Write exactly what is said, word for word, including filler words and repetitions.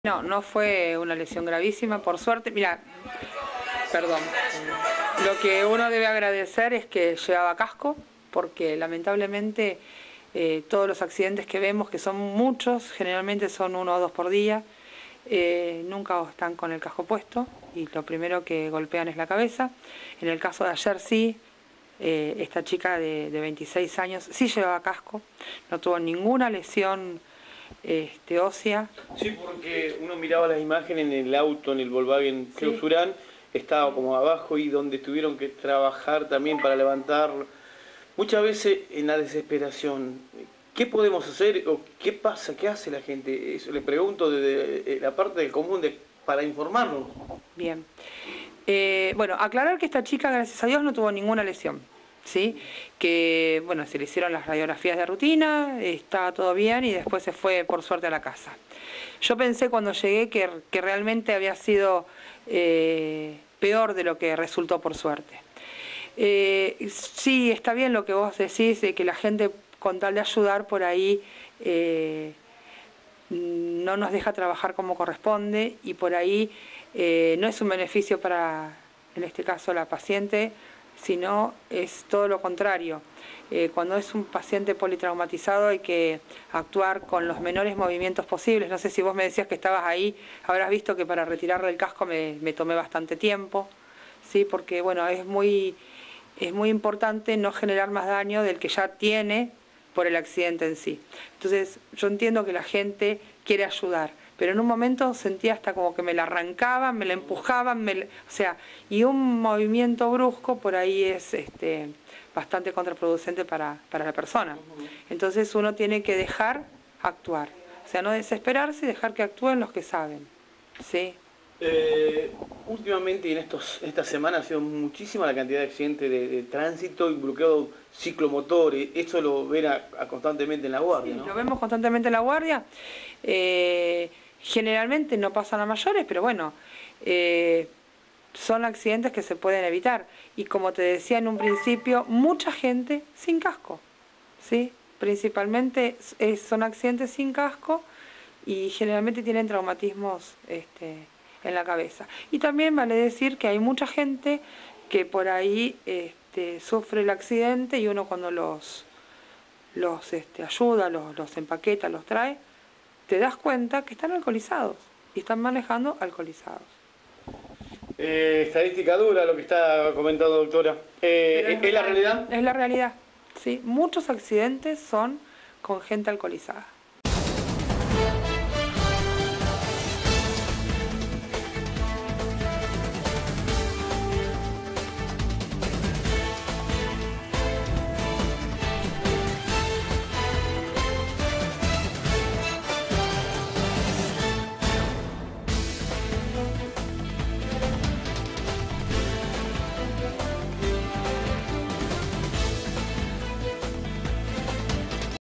No, no fue una lesión gravísima, por suerte. Mira, perdón. Lo que uno debe agradecer es que llevaba casco, porque lamentablemente eh, todos los accidentes que vemos, que son muchos, generalmente son uno o dos por día, eh, nunca están con el casco puesto y lo primero que golpean es la cabeza. En el caso de ayer sí, eh, esta chica de, de veintiséis años sí llevaba casco, no tuvo ninguna lesión Este, ósea. Sí, porque uno miraba las imágenes en el auto, en el Volkswagen Clausurán, sí. Estaba como abajo y donde tuvieron que trabajar también para levantarlo. Muchas veces en la desesperación, ¿qué podemos hacer o qué pasa? ¿Qué hace la gente? Eso le pregunto desde la parte del común de, para informarnos. Bien. Eh, bueno, aclarar que esta chica, gracias a Dios, no tuvo ninguna lesión. ¿Sí? Que bueno, se le hicieron las radiografías de rutina, estaba todo bien y después se fue por suerte a la casa. Yo pensé cuando llegué que, que realmente había sido eh, peor de lo que resultó por suerte. Eh, sí, está bien lo que vos decís, de que la gente con tal de ayudar por ahí eh, no nos deja trabajar como corresponde y por ahí eh, no es un beneficio para, en este caso, la paciente, sino es todo lo contrario. Eh, cuando es un paciente politraumatizado hay que actuar con los menores movimientos posibles. No sé si vos me decías que estabas ahí, habrás visto que para retirarle el casco me, me tomé bastante tiempo, ¿sí? Porque bueno, es muy, es muy importante no generar más daño del que ya tiene por el accidente en sí. Entonces yo entiendo que la gente quiere ayudar, pero en un momento sentía hasta como que me la arrancaban, me la empujaban, me la, o sea, y un movimiento brusco por ahí es este, bastante contraproducente para, para la persona. Entonces uno tiene que dejar actuar, o sea, no desesperarse y dejar que actúen los que saben, ¿sí? Eh, últimamente y en estos, esta semana ha sido muchísima la cantidad de accidentes de, de tránsito involucrados ciclomotores. Eso lo ven a, a constantemente en la guardia, sí, ¿no? Lo vemos constantemente en la guardia. Eh, generalmente no pasan a mayores, pero bueno, eh, son accidentes que se pueden evitar. Y como te decía en un principio, mucha gente sin casco, ¿sí? Principalmente eh, son accidentes sin casco y generalmente tienen traumatismos este, en la cabeza. Y también vale decir que hay mucha gente que por ahí este, sufre el accidente y uno cuando los, los este, ayuda, los, los empaqueta, los trae, te das cuenta que están alcoholizados y están manejando alcoholizados. Eh, estadística dura lo que está comentando, doctora. Eh, ¿Es, ¿Es la realidad? Es la realidad, sí. Muchos accidentes son con gente alcoholizada.